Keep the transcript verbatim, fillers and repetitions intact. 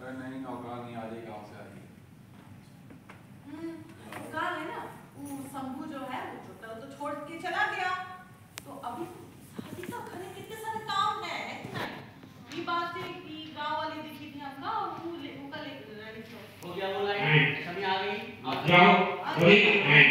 अरे नहीं नौकरानी आ जाए गाँव से आ रही है। हम्म कहा है ना वो शंभू जो है वो छोटा तो छोड़ के चला गया तो अभी शादी का घर में कितने सारे काम है है कि नहीं ये बात है कि गांव वाली दिखी थी हमका और वो ले उनका ले रही थी हो गया बोला है सभी आ गई जाओ वही